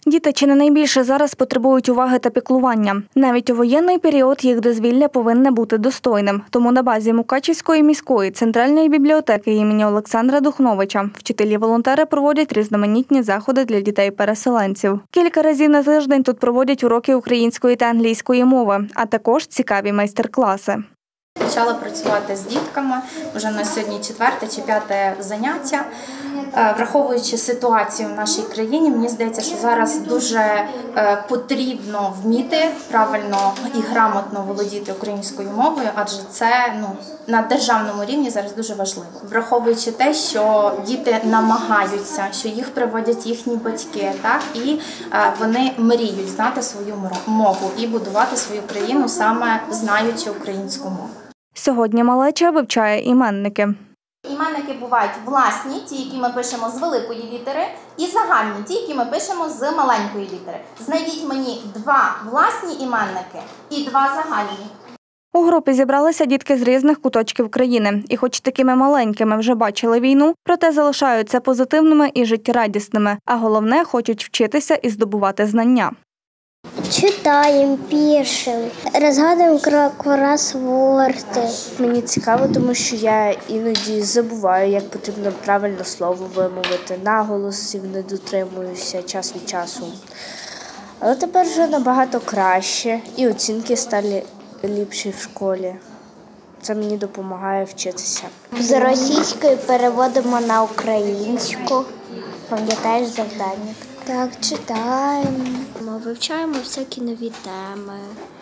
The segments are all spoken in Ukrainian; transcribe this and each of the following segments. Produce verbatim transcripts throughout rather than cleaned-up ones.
Діти чи не найбільше зараз потребують уваги та піклування. Навіть у воєнний період їх дозвілля повинне бути достойним. Тому на базі Мукачівської міської центральної бібліотеки імені Олександра Духновича вчителі-волонтери проводять різноманітні заходи для дітей-переселенців. Кілька разів на тиждень тут проводять уроки української та англійської мови, а також цікаві майстер-класи. Почала працювати з дітками, вже на сьогодні четверте чи п'яте заняття. Враховуючи ситуацію в нашій країні, мені здається, що зараз дуже потрібно вміти правильно і грамотно володіти українською мовою, адже це ну, на державному рівні зараз дуже важливо. Враховуючи те, що діти намагаються, що їх приводять їхні батьки, так, і вони мріють знати свою мову і будувати свою країну, саме знаючи українську мову. Сьогодні малеча вивчає іменники. Іменники бувають власні, ті, які ми пишемо з великої літери, і загальні, ті, які ми пишемо з маленької літери. Знайдіть мені два власні іменники і два загальні. У групі зібралися дітки з різних куточків країни. І хоч такими маленькими вже бачили війну, проте залишаються позитивними і життєрадісними. А головне – хочуть вчитися і здобувати знання. Читаємо, пишемо, розгадуємо кросворди. Мені цікаво, тому що я іноді забуваю, як потрібно правильно слово вимовити, наголосів не дотримуюся час від часу. Але тепер вже набагато краще і оцінки стали ліпші в школі. Це мені допомагає вчитися. З російської переводимо на українську. Пам'ятаєш завдання? Так, читаємо. Ми вивчаємо всякі нові теми.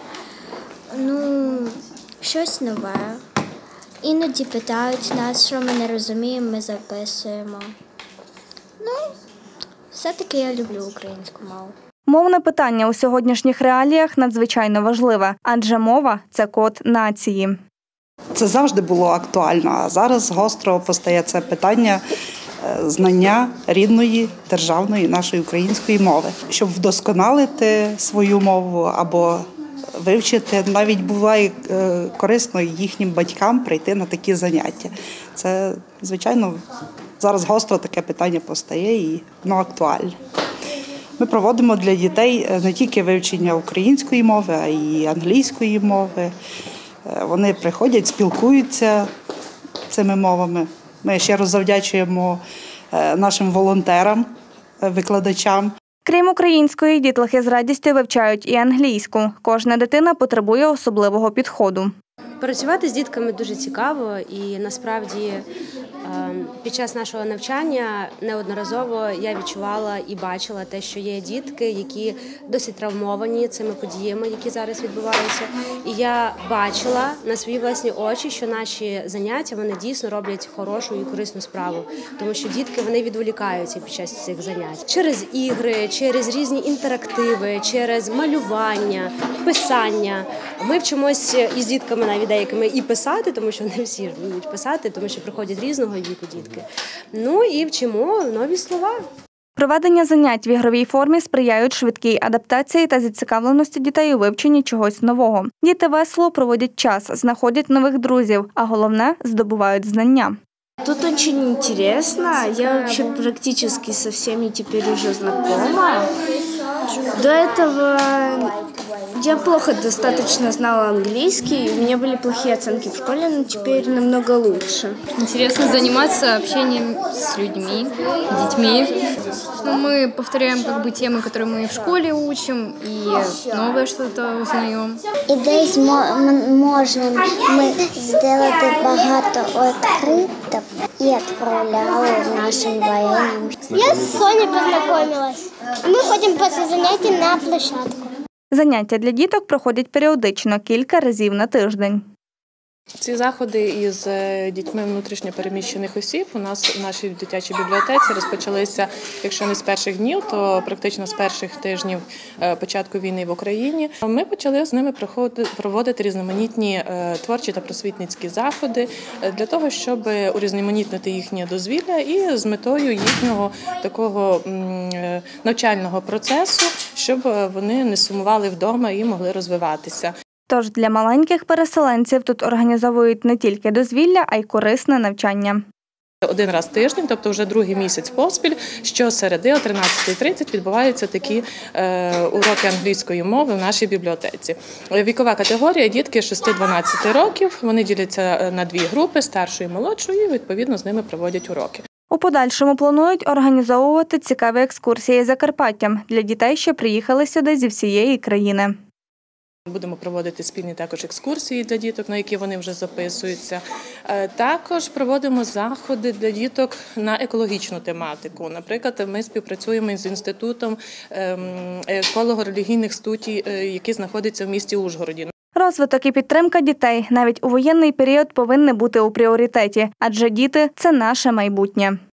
Ну, щось нове. Іноді питають нас, що ми не розуміємо, ми записуємо. Ну, все-таки я люблю українську мову. Мовне питання у сьогоднішніх реаліях надзвичайно важливе, адже мова – це код нації. Це завжди було актуально, а зараз гостро постає це питання знання рідної, державної, нашої української мови. Щоб вдосконалити свою мову або вивчити, навіть буває корисно їхнім батькам прийти на такі заняття. Це, звичайно, зараз гостро таке питання постає і воно актуальне. Ми проводимо для дітей не тільки вивчення української мови, а й англійської мови. Вони приходять, спілкуються цими мовами. Ми щиро завдячуємо нашим волонтерам, викладачам. Крім української, дітлахи з радістю вивчають і англійську. Кожна дитина потребує особливого підходу. Працювати з дітками дуже цікаво і насправді під час нашого навчання неодноразово я відчувала і бачила те, що є дітки, які досить травмовані цими подіями, які зараз відбуваються. І я бачила на свої власні очі, що наші заняття, вони дійсно роблять хорошу і корисну справу. Тому що дітки, вони відволікаються під час цих занять. Через ігри, через різні інтерактиви, через малювання, писання. Ми вчимось із дітками навіть деякими і писати, тому що не всі вміють писати, тому що приходять різного віку дітки. Ну і вчимо нові слова. Проведення занять в ігровій формі сприяють швидкій адаптації та зацікавленості дітей у вивченні чогось нового. Діти весело проводять час, знаходять нових друзів, а головне – здобувають знання. Тут очень интересно. Я вообще практически со всеми теперь уже знакома. До этого я плохо достаточно знала английский, у меня были плохие оценки в школе, но теперь намного лучше. Интересно заниматься общением с людьми, детьми. Мы повторяем как бы темы, которые мы в школе учим, и новое что-то узнаем. І десь можемо ми зробити багато відкриток і відправляли нашим воєнним. Я з Соней познайомилась. Ми ходимо після заняття на площадку. Заняття для діток проходять періодично, кілька разів на тиждень. Ці заходи із дітьми внутрішньо переміщених осіб у нас в нашій дитячій бібліотеці розпочалися, якщо не з перших днів, то практично з перших тижнів початку війни в Україні. Ми почали з ними проводити різноманітні творчі та просвітницькі заходи для того, щоб урізноманітнити їхнє дозвілля і з метою їхнього такого навчального процесу, щоб вони не сумували вдома і могли розвиватися. Тож для маленьких переселенців тут організовують не тільки дозвілля, а й корисне навчання. Один раз в тиждень, тобто вже другий місяць поспіль, щосереди о тринадцятій тридцять відбуваються такі е, уроки англійської мови в нашій бібліотеці. Вікова категорія – дітки шести-дванадцяти років, вони діляться на дві групи – старшу і молодшу, і відповідно з ними проводять уроки. У подальшому планують організовувати цікаві екскурсії Закарпаттям для дітей, що приїхали сюди зі всієї країни. Будемо проводити спільні також екскурсії для діток, на які вони вже записуються. Також проводимо заходи для діток на екологічну тематику. Наприклад, ми співпрацюємо з Інститутом еколого-релігійних студій, який знаходиться в місті Ужгороді. Розвиток і підтримка дітей навіть у воєнний період повинні бути у пріоритеті, адже діти – це наше майбутнє.